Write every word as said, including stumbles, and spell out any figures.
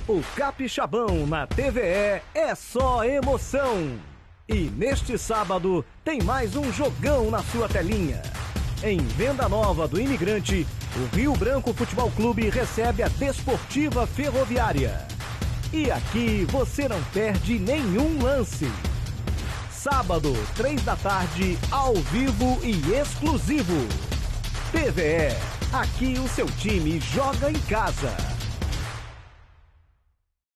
O Capixabão na T V E é só emoção. E neste sábado tem mais um jogão na sua telinha. Em Venda Nova do Imigrante, o Rio Branco Futebol Clube recebe a Desportiva Ferroviária. E aqui você não perde nenhum lance. Sábado, três da tarde, ao vivo e exclusivo. T V E, aqui o seu time joga em casa.